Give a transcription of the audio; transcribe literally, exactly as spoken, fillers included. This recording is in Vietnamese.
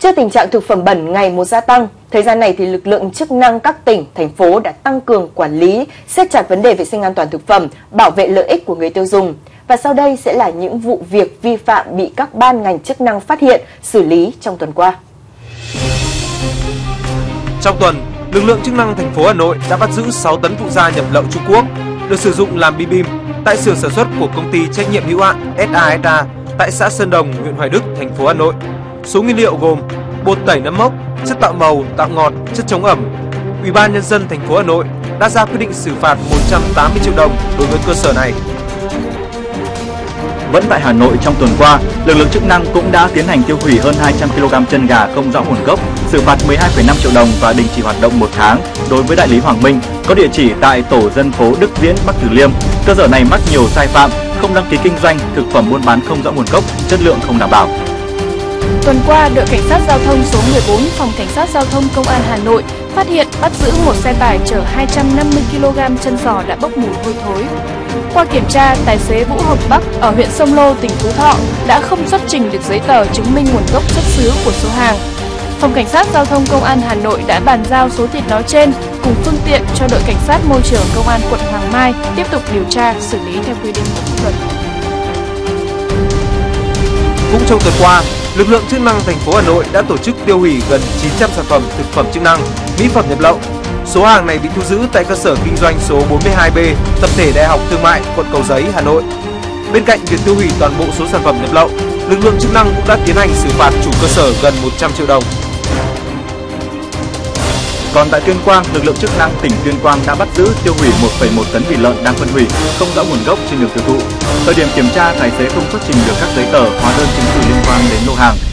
Trước tình trạng thực phẩm bẩn ngày một gia tăng, thời gian này thì lực lượng chức năng các tỉnh, thành phố đã tăng cường quản lý, siết chặt vấn đề vệ sinh an toàn thực phẩm, bảo vệ lợi ích của người tiêu dùng. Và sau đây sẽ là những vụ việc vi phạm bị các ban ngành chức năng phát hiện, xử lý trong tuần qua. Trong tuần, lực lượng chức năng thành phố Hà Nội đã bắt giữ sáu tấn phụ gia nhập lậu Trung Quốc được sử dụng làm bim bim tại xưởng sản xuất của công ty trách nhiệm hữu hạn ét a ét a tại xã Sơn Đồng, huyện Hoài Đức, thành phố Hà Nội. Số nguyên liệu gồm bột tẩy nấm mốc, chất tạo màu, tạo ngọt, chất chống ẩm. Ủy ban nhân dân thành phố Hà Nội đã ra quyết định xử phạt một trăm tám mươi triệu đồng đối với cơ sở này. Vẫn tại Hà Nội trong tuần qua, lực lượng chức năng cũng đã tiến hành tiêu hủy hơn hai trăm ki lô gam chân gà không rõ nguồn gốc, xử phạt mười hai phẩy năm triệu đồng và đình chỉ hoạt động một tháng đối với đại lý Hoàng Minh có địa chỉ tại tổ dân phố Đức Viễn, Bắc Từ Liêm. Cơ sở này mắc nhiều sai phạm, không đăng ký kinh doanh, thực phẩm buôn bán không rõ nguồn gốc, chất lượng không đảm bảo. Tuần qua, đội cảnh sát giao thông số mười bốn, phòng cảnh sát giao thông công an Hà Nội phát hiện bắt giữ một xe tải chở hai trăm năm mươi ki lô gam chân giò đã bốc mùi hôi thối. Qua kiểm tra, tài xế Vũ Hồng Bắc ở huyện Sông Lô, tỉnh Phú Thọ đã không xuất trình được giấy tờ chứng minh nguồn gốc xuất xứ của số hàng. Phòng cảnh sát giao thông công an Hà Nội đã bàn giao số thịt nói trên cùng phương tiện cho đội cảnh sát môi trường công an quận Hoàng Mai tiếp tục điều tra, xử lý theo quy định của pháp luật. Cũng trong tuần qua, lực lượng chức năng thành phố Hà Nội đã tổ chức tiêu hủy gần chín trăm sản phẩm thực phẩm chức năng, mỹ phẩm nhập lậu. Số hàng này bị thu giữ tại cơ sở kinh doanh số bốn mươi hai B, tập thể Đại học Thương mại, quận Cầu Giấy, Hà Nội. Bên cạnh việc tiêu hủy toàn bộ số sản phẩm nhập lậu, lực lượng chức năng cũng đã tiến hành xử phạt chủ cơ sở gần một trăm triệu đồng. Còn tại Tuyên Quang, lực lượng chức năng tỉnh Tuyên Quang đã bắt giữ tiêu hủy một phẩy một tấn thịt lợn đang phân hủy, không rõ nguồn gốc trên đường tiêu thụ. Thời điểm kiểm tra, tài xế không xuất trình được các giấy tờ, hóa đơn chứng từ liên quan đến lô hàng.